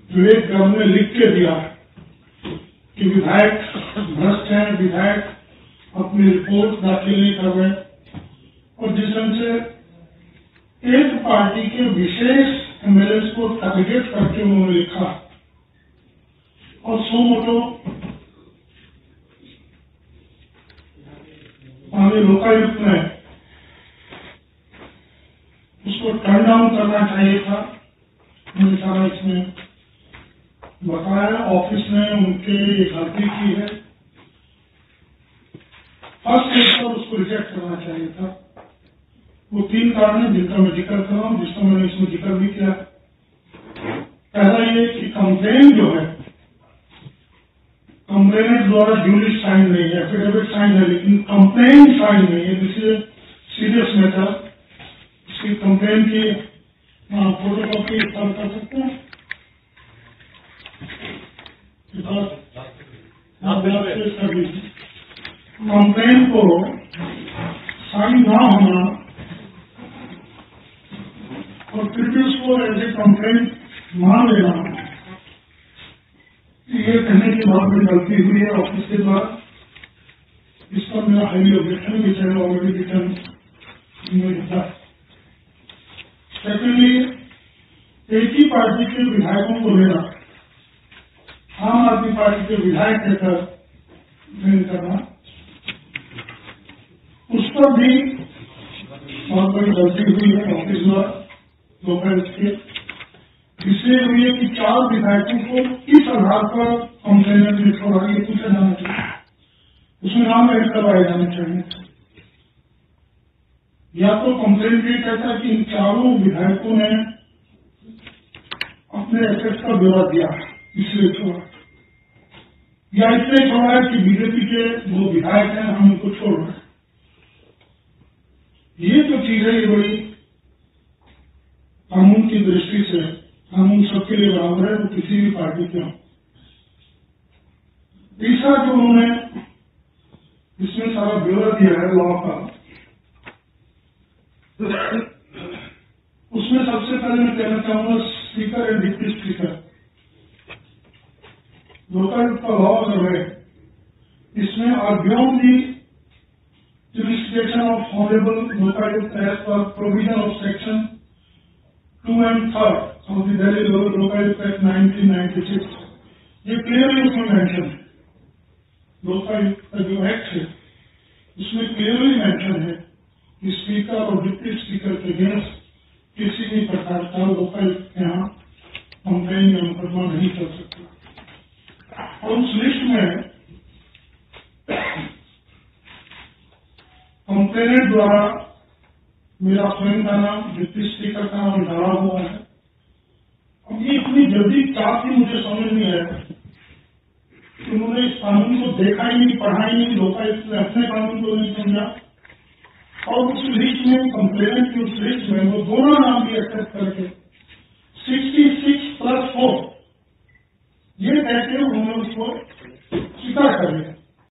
विवेक गर्ग ने लिख के दिया कि विधायक भ्रष्ट हैं, विधायक अपनी रिपोर्ट दाखिल नहीं कर रहे, और जिस ढंग से एक पार्टी के विशेष एमएलए को टारगेट करके उन्होंने लिखा और सो मोटो माननीय लोकायुक्त ने उसको टर्न डाउन करना चाहिए था। मैंने सारा इसमें बताया, ऑफिस ने उनके ये गलती की है, फर्स्ट स्टेज पर उसको रिजेक्ट करना चाहिए था। वो 3 कारण है जिनका मैं जिक्र कर रहा हूँ, जिसका मैंने इसमें जिक्र भी किया। पहला ये कि कंप्लेन जो है, कंप्लेनेंट द्वारा ड्यूली साइन नहीं है, एफिडेविट साइन है, लेकिन कंप्लेन साइन नहीं है। This is serious matter. इसकी कंप्लेन की फोटोकॉपी कर सकते हैं। कंप्लेन को साइन ना होना और फिर भी उसको ऐसे कंप्लेन मान लेना, ये कहने की बहुत बड़ी गलती हुई है ऑफिस के द्वारा। इस पर मेरा हाईली ऑब्जेक्शन भी है, ऑलरेडी रिटर्न था। सेकेंडली, एक ही पार्टी के विधायकों को लेना, आम आदमी पार्टी के विधायक कहकर नहीं करना, उस पर भी बहुत बड़ी गलती हुई है ऑफिस द्वारा लोकायुक्त के। इसलिए हुई है कि 4 विधायकों को किस आधार पर कंप्लेनेंट ने छोड़ा, ये पूछा जाना चाहिए, उसमें नाम ऐड करवाए जाने चाहिए। या तो कंप्लेंट ये कहता है कि इन 4 विधायकों ने अपने एसेट्स का ब्यौरा दिया इसलिए छोड़ा, या इसलिए छोड़ा है कि बीजेपी के वो विधायक हैं, हम उनको छोड़ रहे हैं। ये जो चीज है ये बड़ी कानून की दृष्टि से, कानून सबके लिए बराबर है, वो किसी भी पार्टी के हो। तीसरा जो उन्होंने इसमें सारा ब्यौरा दिया है लॉ का, उसमें सबसे पहले मैं कहना चाहूंगा speaker and deputy speaker, Lokayukta का लॉ जो है इसमें are beyond the jurisdiction of Honorable Lokayukt as per provision of section 2 and 3 of the Delhi Lokayukt Act 1996। ये क्लियरली उसमें मेंशन है, लोकायुक्त का जो एक्ट है उसमें क्लियरली मेंशन है कि स्पीकर और डिप्टी स्पीकर के अगेंस्ट किसी भी प्रकार का लोकायुक्त के यहाँ कंप्लेन या मुकदमा नहीं कर सकता। और उस लिस्ट में कंप्लेनेंट द्वारा मेरा स्वयं का नाम, डिप्टी स्पीकर का नाम डाला हुआ है। अब ये इतनी जल्दी क्या थी मुझे समझ नहीं आया कि उन्होंने इस कानून को देखा ही नहीं, पढ़ा ही नहीं, लोकायुक्त ने अपने कानून को नहीं समझा, और उस लिस्ट में कंप्लेनेंट की उस लिस्ट में वो दोनों नाम भी एक्सेप्ट करके